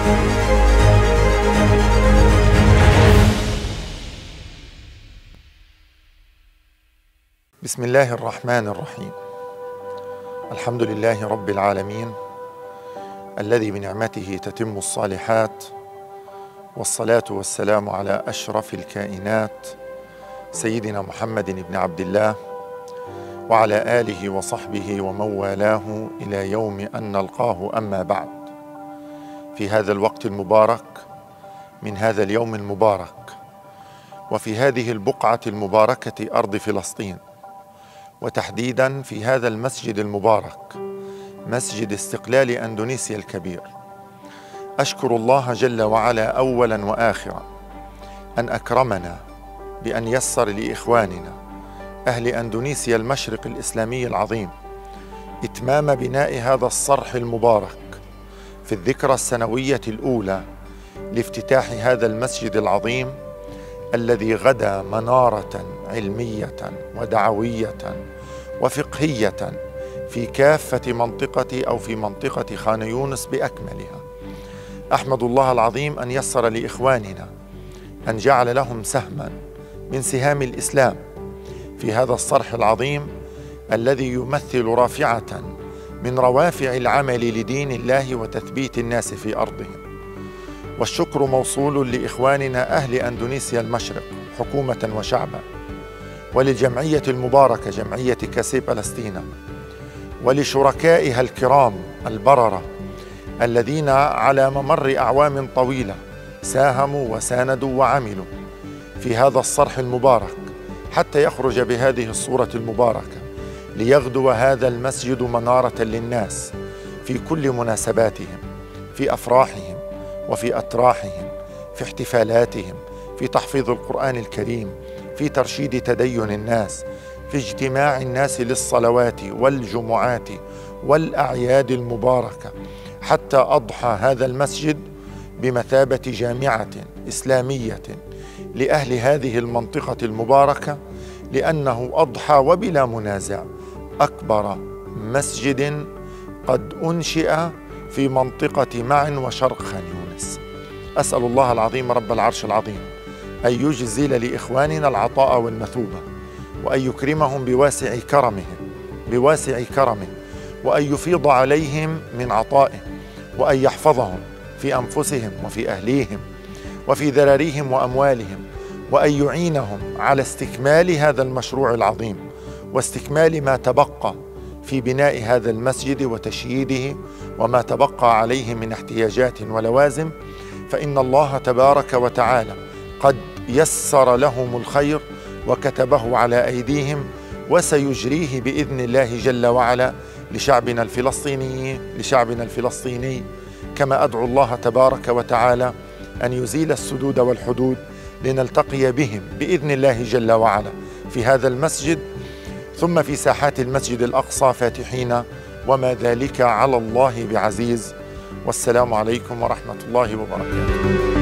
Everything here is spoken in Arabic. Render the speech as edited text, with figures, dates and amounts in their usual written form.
بسم الله الرحمن الرحيم. الحمد لله رب العالمين الذي بنعمته تتم الصالحات، والصلاة والسلام على أشرف الكائنات سيدنا محمد بن عبد الله وعلى آله وصحبه ومن والاه إلى يوم أن نلقاه. أما بعد، في هذا الوقت المبارك من هذا اليوم المبارك، وفي هذه البقعة المباركة أرض فلسطين، وتحديدا في هذا المسجد المبارك مسجد استقلال أندونيسيا الكبير، أشكر الله جل وعلا أولا وآخرا أن أكرمنا بأن يسر لإخواننا أهل أندونيسيا المشرق الإسلامي العظيم إتمام بناء هذا الصرح المبارك في الذكرى السنوية الأولى لافتتاح هذا المسجد العظيم الذي غدا منارة علمية ودعوية وفقهية في كافة منطقة أو في منطقة خان يونس بأكملها. أحمد الله العظيم أن يسر لإخواننا أن جعل لهم سهما من سهام الإسلام في هذا الصرح العظيم الذي يمثل رافعة من روافع العمل لدين الله وتثبيت الناس في أرضهم. والشكر موصول لإخواننا أهل أندونيسيا المشرق حكومة وشعبا، وللجمعية المباركة جمعية كاسي فلسطين، ولشركائها الكرام البررة الذين على ممر أعوام طويلة ساهموا وساندوا وعملوا في هذا الصرح المبارك حتى يخرج بهذه الصورة المباركة، ليغدو هذا المسجد منارة للناس في كل مناسباتهم، في أفراحهم وفي أتراحهم، في احتفالاتهم، في تحفيظ القرآن الكريم، في ترشيد تدين الناس، في اجتماع الناس للصلوات والجمعات والأعياد المباركة، حتى أضحى هذا المسجد بمثابة جامعة إسلامية لأهل هذه المنطقة المباركة، لأنه أضحى وبلا منازع أكبر مسجد قد أنشئ في منطقة معن وشرق خان يونس. أسأل الله العظيم رب العرش العظيم أن يجزل لإخواننا العطاء والمثوبة، وأن يكرمهم بواسع كرمه، وأن يفيض عليهم من عطائه، وأن يحفظهم في أنفسهم وفي أهليهم وفي ذراريهم وأموالهم، وأن يعينهم على استكمال هذا المشروع العظيم واستكمال ما تبقى في بناء هذا المسجد وتشييده وما تبقى عليه من احتياجات ولوازم، فإن الله تبارك وتعالى قد يسر لهم الخير وكتبه على أيديهم، وسيجريه بإذن الله جل وعلا لشعبنا الفلسطيني، كما أدعو الله تبارك وتعالى أن يزيل السدود والحدود لنلتقي بهم بإذن الله جل وعلا في هذا المسجد، ثم في ساحات المسجد الأقصى فاتحين، وما ذلك على الله بعزيز. والسلام عليكم ورحمة الله وبركاته.